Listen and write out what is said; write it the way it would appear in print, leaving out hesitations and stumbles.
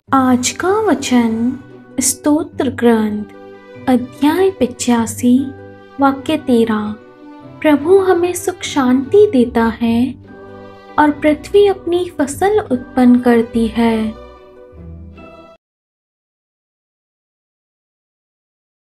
आज का वचन स्तोत्र ग्रंथ अध्याय 85 वाक्य 13। प्रभु हमें सुख शांति देता है और पृथ्वी अपनी फसल उत्पन्न करती है।